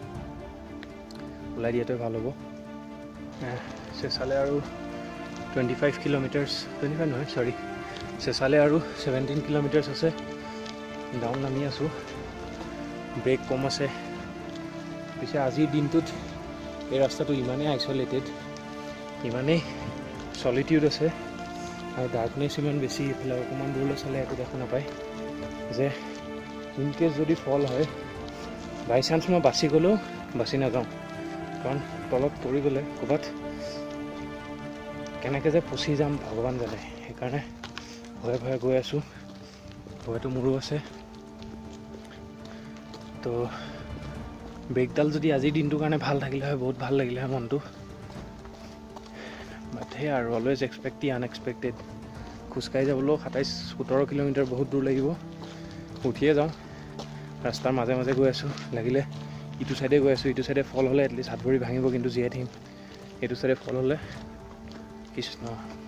ওলাই দিয়াটোৱে ভাল হ'ব চেঁচালে আৰু 25 কিলোমিটাৰ্ছ 25 নহয় চৰি চেঁচালে আৰু 17 কিলোমিটাৰ্ছ আছে ডাউন নামি আছোঁ ব্ৰেক কম আছে পিছে আজিৰ দিনটোত এই ৰাস্তাটো ইমানেই আইচলেটেড ইমানেই চলিটিউড আছে আৰু ডাৰ্কনেছ ইমান বেছি এইফালে অকণমান দূৰলৈ চালে একো দেখা নাপায় যে ইনকেছ যদি ফল হয় বাই চান্স মই বাচি গ'লেও বাচি নাযাওঁ কাৰণ তলত পৰি গ'লে ক'ৰবাত কেনেকৈ যে ফচি যাম ভগৱান জানে সেইকাৰণে ভয়ে গৈ আছোঁ ভয়টো মোৰো আছে তো ব্ৰেকডাল যদি আজিৰ দিনটোৰ কাৰণে ভাল থাকিলে হয় বহুত ভাল লাগিলে হয় মনটো বাট সেই আৰু অলৱেজ এক্সপেক্ট দি আনএক্সপেক্টেড খোজকাঢ়ি যাবলৈও 27-17 কিলোমিটাৰ বহুত দূৰ লাগিব উঠিয়ে যাওঁ ৰাস্তাৰ মাজে মাজে গৈ আছোঁ লাগিলে ইটো চাইডে গৈ আছোঁ ইটো চাইডে ফল হ'লে এটলিষ্ট হাত ভৰি ভাঙিব কিন্তু জীয়াই থাকিম এইটো চাইডে ফল হ'লে কৃষ্ণ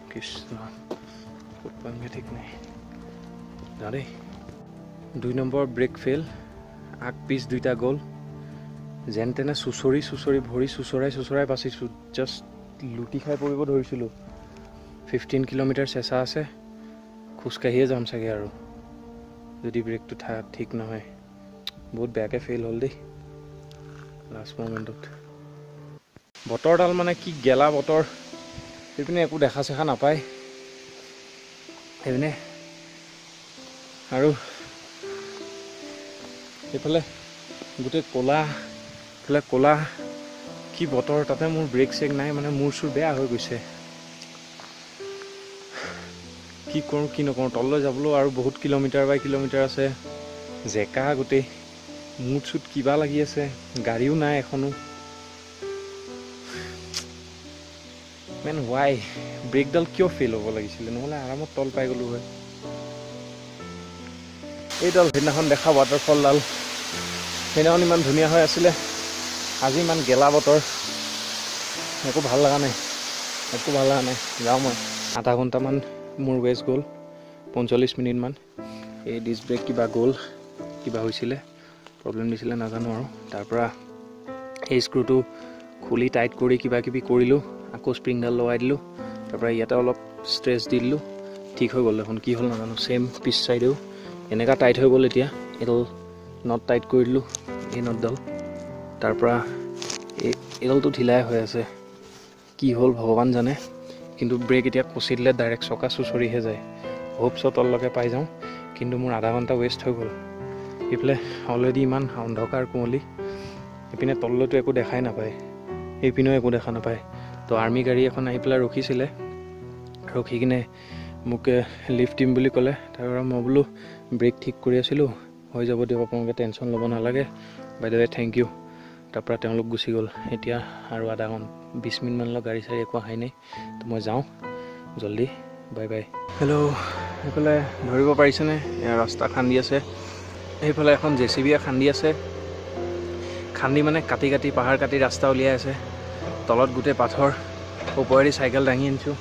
ক'ত পামগৈ ঠিক নাই যা দেই 2 নম্বৰ ব্ৰেক ফেইল আগ পিছ দুইটা গ'ল যেন তেনে চুঁচৰি ভৰি চুঁচৰাই বাচিছোঁ জাষ্ট লুটি খাই পৰিব ধৰিছিলোঁ 15 কিলোমিটাৰ চেঁচা আছে খোজকাঢ়িয়ে যাম চাগে আৰু যদি ব্ৰেকটো ঠিক নহয় বহুত বেয়াকৈ ফেইল হ'ল দেই লাষ্ট মমেণ্টত বতৰডাল মানে কি গেলা বতৰ সেইপিনে একো দেখা চেখা নাপায় সেইপিনে আৰু এইফালে গোটেই ক'লা কি বতৰ তাতে মোৰ ব্ৰেক চেক নাই মানে মূৰ চুৰ বেয়া হৈ গৈছে কি কৰোঁ কি নকৰোঁ তললৈ যাবলৈও আৰু বহুত কিলোমিটাৰ বাই কিলোমিটাৰ আছে জেকা গোটেই মুঠ চুট কিবা লাগি আছে গাড়ীও নাই এখনো মেন ৱাই ব্ৰেকডাল কিয় ফেইল হ'ব লাগিছিলে নহ'লে আৰামত তল পাই গ'লোঁ হয় এইডাল সেইদিনাখন দেখা ৱাটাৰফলডাল সেইদিনাখন ইমান ধুনীয়া হৈ আছিলে আজি ইমান গেলা বতৰ একো ভাল লগা নাই যাওঁ মই আধা ঘণ্টামান মোৰ ৱেষ্ট গ'ল 45 মিনিটমান এই ডিস্ক ব্ৰেক কিবা গ'ল কিবা হৈছিলে প্ৰব্লেম দিছিলে নাজানো আৰু তাৰপৰা এই স্ক্ৰুটো খুলি টাইট কৰি কিবা কিবি কৰিলোঁ আকৌ স্প্ৰিংডাল লগাই দিলোঁ তাৰপৰা ইয়াতে অলপ ষ্ট্ৰেছ দি দিলোঁ ঠিক হৈ গ'ল দেখোন কি হ'ল নাজানো ছেইম পিছ চাইডেও এনেকুৱা টাইট হৈ গ'ল এতিয়া এডাল নট টাইট কৰি দিলোঁ এই নটডাল তাৰপৰা এডালটো ঢিলাই হৈ আছে কি হ'ল ভগৱান জানে কিন্তু ব্ৰেক এতিয়া কচি দিলে ডাইৰেক্ট চকা চুচৰিহে যায় হোপছ তললৈকে পাই যাওঁ কিন্তু মোৰ আধা ঘণ্টা ৱেষ্ট হৈ গ'ল এইফালে অলৰেডি ইমান অন্ধকাৰ কুঁৱলী এইপিনে তললৈতো একো দেখাই নাপায় এইপিনেও একো দেখা নাপায় তো আৰ্মি গাড়ী এখন আহি পেলাই ৰখিছিলে ৰখি কিনে মোক লিফ্ট দিম বুলি ক'লে তাৰপৰা মই বোলো ব্ৰেক ঠিক কৰি আছিলোঁ হৈ যাব দিয়ক আপোনালোকে টেনশ্যন ল'ব নালাগে by the way thank you তাৰপৰা তেওঁলোক গুচি গ'ল এতিয়া আৰু আধা ঘণ্টা 20 মিনিটমানলৈ গাড়ী চাড়ী একো অহাই নাই তো মই যাওঁ জল্দি বাই বাই হেল্ল' সেইফালে ধৰিব পাৰিছেনে ৰাস্তা খান্দি আছে সেইফালে এখন JCBয়ে খান্দি আছে খান্দি মানে কাটি কাটি পাহাৰ কাটি ৰাস্তা উলিয়াই আছে তলত গোটেই পাথৰ ওপৰেদি চাইকেল দাঙি আনিছোঁ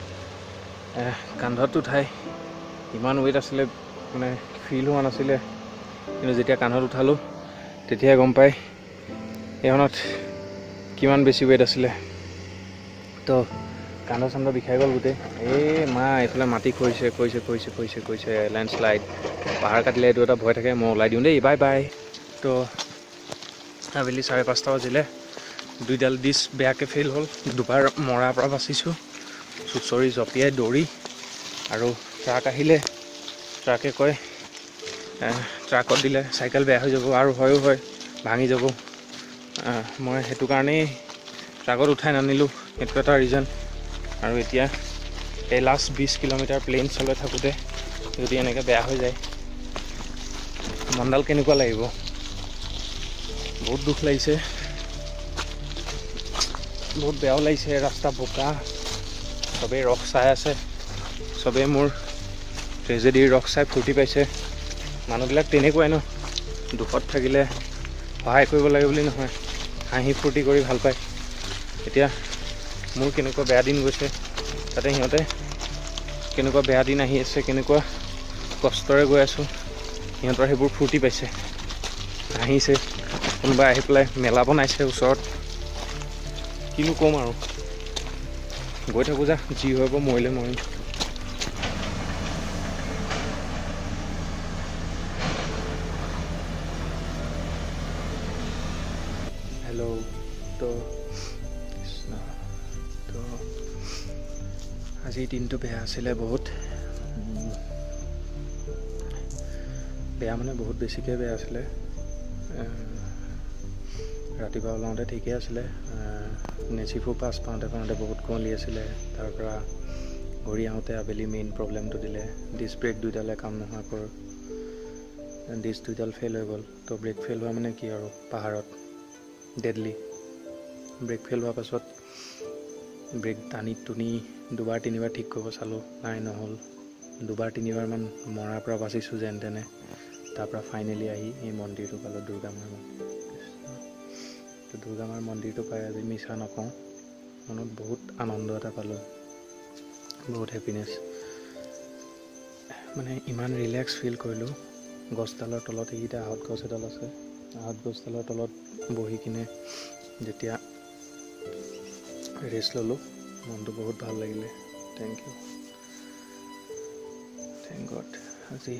কান্ধত উঠাই ইমান ৱেইট আছিলে মানে ফিল হোৱা নাছিলে কিন্তু যেতিয়া কান্ধত উঠালোঁ তেতিয়াই গম পাই এইখনত কিমান বেছি ৱেইট আছিলে তো কান্ধ চান্ধ বিষাই গ'ল গোটেই মা এইফালে মাটি কৈছে লেণ্ডশ্লাইড পাহাৰ কাটিলে এইটো এটা ভয় থাকে মই ওলাই দিওঁ দেই বাই বাই তো আবেলি 5:30 বাজিলে দুইডাল ডিছ বেয়াকৈ ফেইল হ'ল দুবাৰ মৰাৰ পৰা বাচিছোঁ চুচৰি জঁপিয়াই দৌৰি আৰু ট্ৰাক আহিলে ট্ৰাকে কয় ট্ৰাকত দিলে চাইকেল বেয়া হৈ যাব আৰু হয়ো হয় ভাঙি যাব মই সেইটো কাৰণেই ট্ৰাকত উঠাই নানিলোঁ সেইটো এটা ৰিজন আৰু এতিয়া এই লাষ্ট 20 কিলোমিটাৰ প্লেইন চলাই থাকোঁতে যদি এনেকৈ বেয়া হৈ যায় মনডাল কেনেকুৱা লাগিব বহুত দুখ লাগিছে বহুত বেয়াও লাগিছে ৰাস্তা বোকা চবেই ৰস চাই আছে চবেই মোৰ ট্ৰেজেডিৰ ৰস চাই ফূৰ্তি পাইছে মানুহবিলাক তেনেকুৱাই ন দুখত থাকিলে সহায় কৰিব লাগে বুলি নহয় হাঁহি ফূৰ্তি কৰি ভাল পায় এতিয়া মোৰ কেনেকুৱা বেয়া দিন গৈছে তাতে সিহঁতে কেনেকুৱা বেয়া দিন আহি আছে কেনেকুৱা কষ্টৰে গৈ আছোঁ সিহঁতৰ সেইবোৰ ফূৰ্তি পাইছে হাঁহিছে কোনোবাই আহি পেলাই মেলা বনাইছে ওচৰত কিনো ক'ম আৰু গৈ থাকোঁ যা যি হ'ব মৰিলে মৰিম হেল্ল' তো আজিৰ দিনটো বেয়া আছিলে বহুত বেয়া মানে বহুত বেছিকৈ বেয়া আছিলে ৰাতিপুৱা ওলাওঁতে ঠিকেই আছিলে নেচি ফু পাছ পাওঁতে বহুত কুঁৱলী আছিলে তাৰপৰা ঘূৰি আহোঁতে আবেলি মেইন প্ৰব্লেমটো দিলে ডিস্ক ব্ৰেক দুইডালে কাম নোহোৱাকৈ ডিস্ক দুইডাল ফেইল হৈ গ'ল তো ব্ৰেক ফেইল হোৱা মানে কি আৰু পাহাৰত ডেডলি ব্ৰেক ফেইল হোৱাৰ পাছত ব্ৰেক টানি টুনি দুবাৰ তিনিবাৰ ঠিক কৰিব চালোঁ নাই নহ'ল দুবাৰ তিনিবাৰমান মৰাৰ পৰা বাচিছোঁ যেন তেনে তাৰপৰা ফাইনেলি আহি এই মন্দিৰটো পালোঁ দুৰ্গামাৰ তো দুৰ্গামাৰ মন্দিৰটো পাই আজি মিছা নকওঁ মনত বহুত আনন্দ এটা পালোঁ বহুত হেপিনেছ মানে ইমান ৰিলেক্স ফিল কৰিলোঁ গছডালৰ তলত এইকেইটা আহঁত গছ এডাল আছে আহঁত গছডালৰ তলত বহি কিনে যেতিয়া ৰেষ্ট ল'লোঁ মনটো বহুত ভাল লাগিলে থেংক ইউ থেংক গড আজি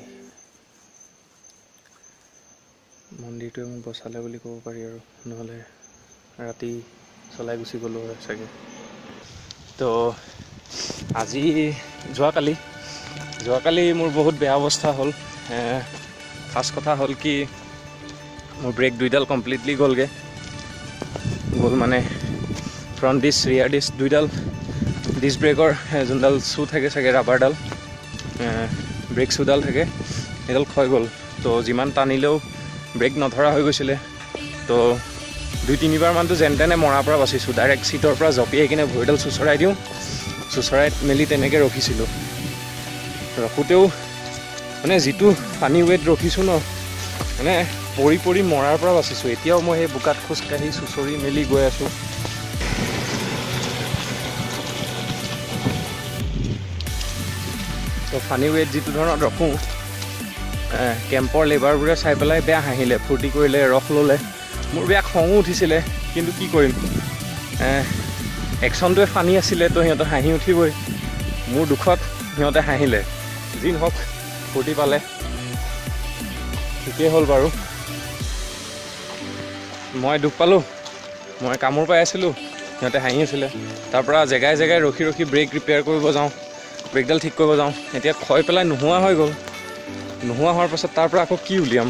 মন্দিৰটোৱে মোক বচালে বুলি ক'ব পাৰি আৰু নহ'লে ৰাতি চলাই গুচি গ'লোঁ হয় চাগে তো আজি যোৱাকালি মোৰ বহুত বেয়া অৱস্থা হ'ল ফাৰ্ষ্ট কথা হ'ল কি মোৰ ব্ৰেক দুইডাল কমপ্লিটলি গ'ল মানে ফ্ৰণ্ট ডিস্ক ৰিয়াৰ ডিস্ক দুইডাল ডিস্ক ব্ৰেকৰ যোনডাল শ্বু থাকে চাগে ৰাবাৰডাল ব্ৰেক চুডাল থাকে এইডাল ক্ষয় গ'ল তো যিমান টানিলেও ব্ৰেক নধৰা হৈ গৈছিলে তো 2-3 বাৰমানটো যেন তেনে মৰাৰ পৰা বাচিছোঁ ডাইৰেক্ট চিটৰ পৰা জঁপিয়াই কিনে ভৰিডাল চুচৰাই দিওঁ চুচৰাই মেলি তেনেকৈ ৰখিছিলোঁ ৰখোঁতেও মানে যিটো পানী ৱেট ৰখিছোঁ ন মানে পৰি পৰি মৰাৰ পৰা বাচিছোঁ এতিয়াও মই সেই বোকাত খোজকাঢ়ি চুচৰি মেলি গৈ আছোঁ তো পানী ৱেট যিটো ধৰণত ৰখোঁ কেম্পৰ লেবাৰবোৰে চাই পেলাই বেয়া হাঁহিলে ফূৰ্তি কৰিলে ৰস ল'লে মোৰ বেয়া খঙো উঠিছিলে কিন্তু কি কৰিম একশ্যনটোৱে ফানি আছিলে তো সিহঁতৰ হাঁহি উঠিবই মোৰ দুখত সিহঁতে হাঁহিলে যি নহওক ফূৰ্তি পালে ঠিকেই হ'ল বাৰু মই দুখ পালোঁ মই কামোৰ পাই আছিলোঁ সিহঁতে হাঁহি আছিলে তাৰপৰা জেগাই জেগাই ৰখি ৰখি ব্ৰেক ৰিপেয়াৰ কৰিব যাওঁ ব্ৰেকডাল ঠিক কৰিব যাওঁ এতিয়া ক্ষয় পেলাই নোহোৱা হৈ গ'ল নোহোৱা হোৱাৰ পাছত তাৰ পৰা আকৌ কি উলিয়াম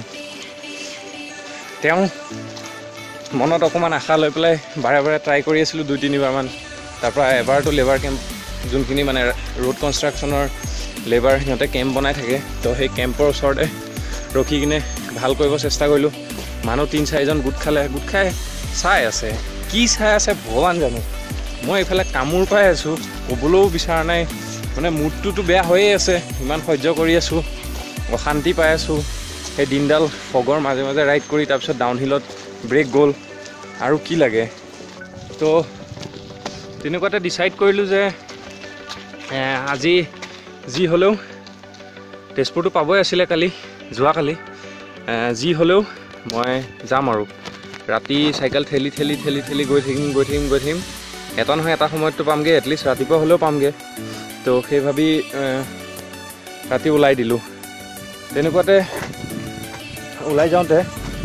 তেওঁ মনত অকণমান আশা লৈ পেলাই বাৰে বাৰে ট্ৰাই কৰি আছিলোঁ 2-3 বাৰমান তাৰপৰা এবাৰতো লেবাৰ কেম্প যোনখিনি মানে ৰোড কনষ্ট্ৰাকশ্যনৰ লেবাৰ সিহঁতে কেম্প বনাই থাকে তো সেই কেম্পৰ ওচৰতে ৰখি কিনে ভাল কৰিব চেষ্টা কৰিলোঁ মানুহ 3-4জন গোট খাই চাই আছে কি চাই আছে ভগৱান জানো মই এইফালে কামোৰ পাই আছোঁ ক'বলৈও বিচৰা নাই মানে মুডটোতো বেয়া হৈয়ে আছে ইমান সহ্য কৰি আছোঁ অশান্তি পাই আছোঁ সেই দিনডাল ফগৰ মাজে মাজে ৰাইড কৰি তাৰপিছত ডাউনহিলত ব্ৰেক গ'ল আৰু কি লাগে তো তেনেকুৱাতে ডিচাইড কৰিলোঁ যে আজি যি হ'লেও তেজপুৰটো পাবই আছিলে যোৱাকালি যি হ'লেও মই যাম আৰু ৰাতি চাইকেল ঠেলি গৈ থাকিম এটা নহয় এটা সময়ততো পামগৈ এটলিষ্ট ৰাতিপুৱা হ'লেও পামগৈ তো সেই ভাবি ৰাতি ওলাই দিলোঁ তেনেকুৱাতে ওলাই যাওঁতে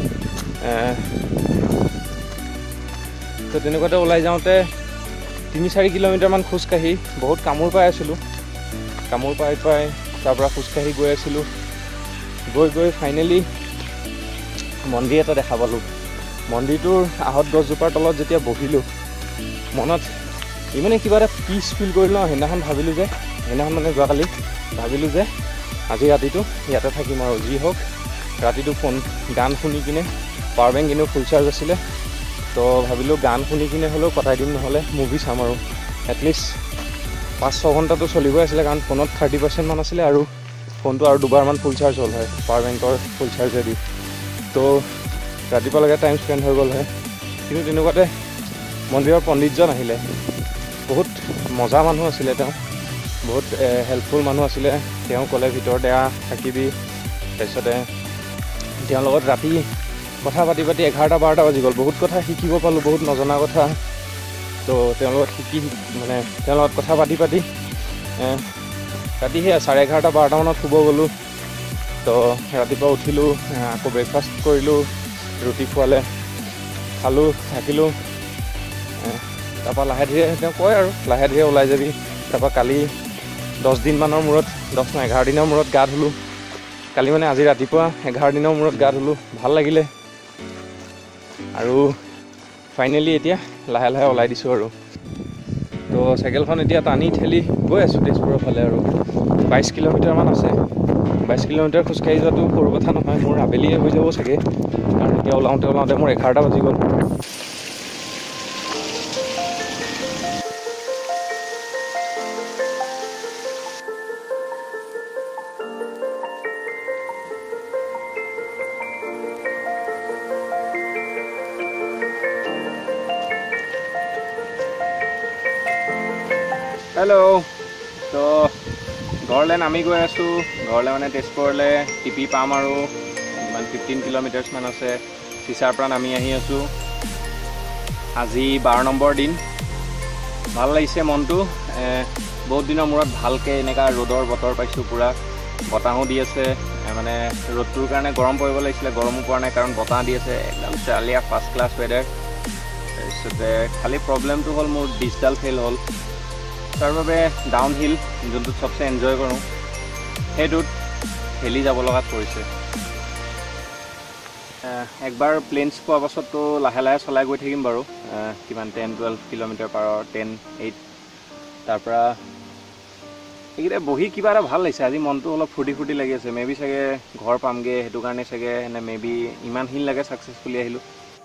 ওলাই যাওঁতে 3-4 কিলোমিটাৰমান খোজকাঢ়ি বহুত কামোৰ পাই আছিলোঁ কামোৰ পাই তাৰপৰা খোজকাঢ়ি গৈ আছিলোঁ গৈ ফাইনেলি মন্দিৰ এটা দেখা পালোঁ মন্দিৰটোৰ আহঁত গছজোপাৰ তলত যেতিয়া বহিলোঁ মনত ইমানে কিবা এটা পিচ ফিল কৰিলোঁ সেইদিনাখন মানে যোৱাকালি ভাবিলোঁ যে আজি ৰাতিটো ইয়াতে থাকিম আৰু যি হওক ৰাতিটো গান শুনি কিনে পাৱাৰ বেংক কিন্তু ফুল চাৰ্জ আছিলে তো ভাবিলোঁ গান শুনি কিনে হ'লেও কটাই দিম নহ'লে মুভি চাম আৰু এটলিষ্ট 5-6 ঘণ্টাটো চলিবই আছিলে কাৰণ ফোনত 30% মান আছিলে আৰু ফোনটো আৰু দুবাৰমান ফুল চাৰ্জ হ'ল হয় পাৱাৰ বেংকৰ ফুল চাৰ্জেদি তো ৰাতিপুৱালৈকে টাইম স্পেণ্ড হৈ গ'ল হয় কিন্তু তেনেকুৱাতে মন্দিৰৰ পণ্ডিতজন আহিলে বহুত মজা মানুহ আছিলে তেওঁ বহুত হেল্পফুল মানুহ আছিলে তেওঁ ক'লে ভিতৰতে থাকিবি তাৰপিছতে তেওঁৰ লগত ৰাতি কথা পাতি 11-12 বাজি গ'ল বহুত কথা শিকিব পালোঁ বহুত নজনা কথা তো তেওঁৰ লগত কথা পাতি ৰাতি সেয়া 11:30-12 মানত শুব গ'লোঁ তো ৰাতিপুৱা উঠিলোঁ আকৌ ব্ৰেকফাষ্ট কৰিলোঁ ৰুটি খোৱালে খালোঁ থাকিলোঁ তাৰপৰা লাহে ধীৰে তেওঁ কয় আৰু লাহে ধীৰে ওলাই যাবি তাৰপৰা কালি 10 দিনমানৰ মূৰত 10-11 দিনৰ মূৰত গা ধুলোঁ কালি মানে আজি ৰাতিপুৱা 11 দিনৰ মূৰত গা ধুলোঁ ভাল লাগিলে আৰু ফাইনেলি এতিয়া লাহে লাহে ওলাই দিছোঁ আৰু তো চাইকেলখন এতিয়া টানি ঠেলি গৈ আছোঁ তেজপুৰৰ ফালে আৰু 22 কিলোমিটাৰমান আছে 22 কিলোমিটাৰ খোজকাঢ়ি যোৱাটো সৰু কথা নহয় মোৰ আবেলিয়ে হৈ যাব চাগে কাৰণ এতিয়া ওলাওঁতে মোৰ 11টা বাজি গ'ল হেল্ল' তো ঘৰলৈ নামি গৈ আছোঁ ঘৰলৈ মানে তেজপুৰলৈ টিপি পাম আৰু 15 কিলোমিটাৰ্ছমান আছে চিচাৰ পৰা নামি আহি আছোঁ আজি 12 নম্বৰ দিন ভাল লাগিছে মনটো বহুত দিনৰ মূৰত ভালকৈ এনেকুৱা ৰ'দৰ বতৰ পাইছোঁ পূৰা বতাহো দি আছে মানে ৰ'দটোৰ কাৰণে গৰম পৰিব লাগিছিলে গৰমো পৰা নাই কাৰণ বতাহ দি আছে একদম চালিয়া ফাৰ্ষ্ট ক্লাছ ৱেডাৰ তাৰপিছতে খালি প্ৰব্লেমটো হ'ল মোৰ ডিছডাল ফেইল হ'ল তাৰ বাবে ডাউনহিল যোনটোত চবচে এনজয় কৰোঁ সেইটোত ঠেলি যাব লগাত পৰিছে একবাৰ প্লেনছ পোৱাৰ পাছততো লাহে লাহে চলাই গৈ থাকিম বাৰু কিমান 10-12 কিলোমিটাৰ পাৰ 10-8 তাৰপৰা এইকেইটা বহি কিবা এটা ভাল লাগিছে আজি মনটো অলপ ফূৰ্তি ফূৰ্তি লাগি আছে মেবি চাগে ঘৰ পামগে সেইটো কাৰণে চাগে এনে মেবি ইমানখিনি লাগে ছাকচেছফুলি আহিলোঁ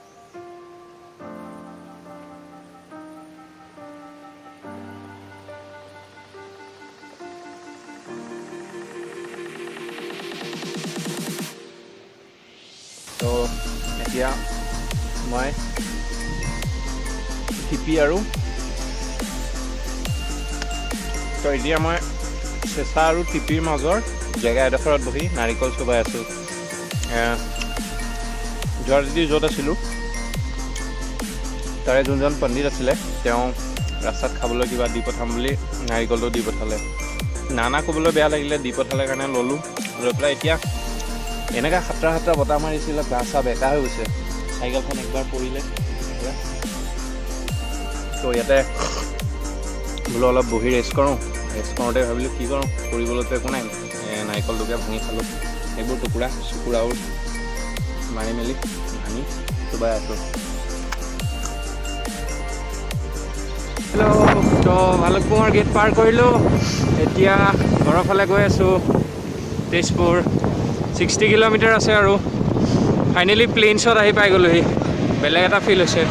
তো এতিয়া মই টিপি আৰু তো এতিয়া মই চেঁচা আৰু টিপিৰ মাজৰ জেগা এডোখৰত বহি নাৰিকল চোবাই আছোঁ যোৱাৰ যদি য'ত আছিলোঁ তাৰে যোনজন পণ্ডিত আছিলে তেওঁ ৰাস্তাত খাবলৈ কিবা দি পঠাম বুলি নাৰিকলটো দি পঠালে নানা ক'বলৈ বেয়া লাগিলে দি পঠালে কাৰণে ল'লোঁ লৈ পেলাই এতিয়া এনেকৈ সাতটা বতাহ মাৰিছিলে গা চা বেকা হৈ গৈছে চাইকেলখন একবাৰ পৰিলে তো ইয়াতে বোলো অলপ বহি ৰেষ্ট কৰোঁ ৰেষ্ট কৰোঁতে ভাবিলোঁ কি কৰোঁ কৰিবলৈতো একো নাই নাৰিকলটোকে ভাঙি খালোঁ এইবোৰ টুকুৰা চুকুৰাবোৰ মাৰি মেলি ভাঙি চুবাই আছোঁ হেল্ল' তো ভালুকপুঙৰ গেট পাৰ কৰিলোঁ এতিয়া ঘৰৰ ফালে গৈ আছোঁ তেজপুৰ 60 কিলোমিটাৰ আছে আৰু ফাইনেলি প্লেইনছত আহি পাই গ'লোহি বেলেগ এটা ফিল হৈছে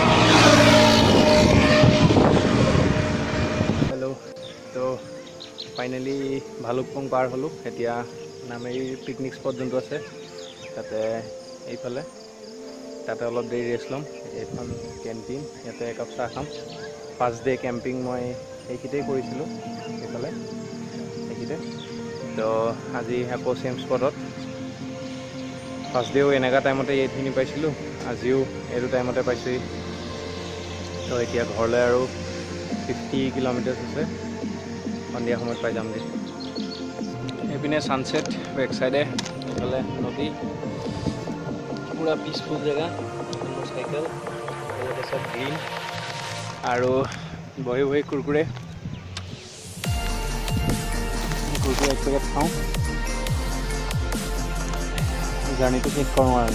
হেল্ল' তো ফাইনেলি ভালুকপুং পাৰ হ'লোঁ এতিয়া নামেৰি পিকনিক স্পট যোনটো আছে তাতে এইফালে তাতে অলপ দেৰি ৰেষ্ট ল'ম এইখন কেণ্টিন ইয়াতে একাপ চাহ খাম ফাৰ্ষ্ট ডে কেম্পিং মই সেইখিনিতেই কৰিছিলোঁ এইফালে সেইখিনিতে তো আজি আকৌ চেম স্পটত ফাৰ্ষ্ট ডেও এনেকুৱা টাইমতে এইখিনি পাইছিলোঁ আজিও এইটো টাইমতে পাইছোঁহি তো এতিয়া ঘৰলৈ আৰু 50 কিলোমিটাৰ আছে সন্ধিয়া সময়ত পাই যামগৈ এইপিনে ছানছেট বেক চাইডে এইফালে নদী পুৰা পিচফুল জেগা মোৰ চাইকেল চব গ্ৰীণ আৰু বহি বহি কুৰকুৰে এক পেকেট খাওঁ জাৰ্ণিটো শেষ কৰোঁ আৰু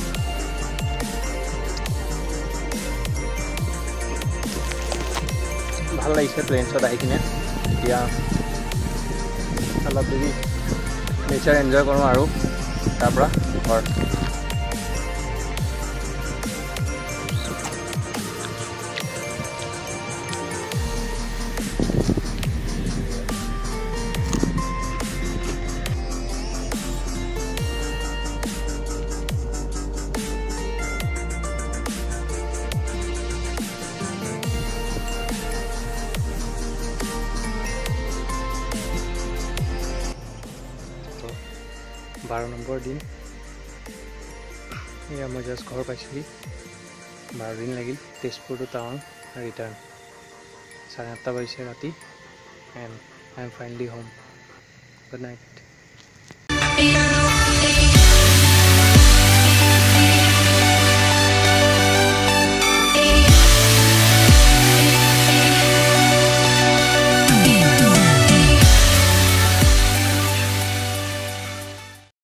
ভাল লাগিছে প্লেইনছত আহি কিনে এতিয়া অলপ দেৰি নেচাৰ এনজয় কৰোঁ আৰু তাৰপৰা ঘৰ বাৰ নম্বৰ দিন এয়া মই জাষ্ট ঘৰ পাইছোঁহি 12 দিন লাগিল তেজপুৰ টু টাৱাং ৰিটাৰ্ণ 8:30 বাজিছে ৰাতি and I am finally home good night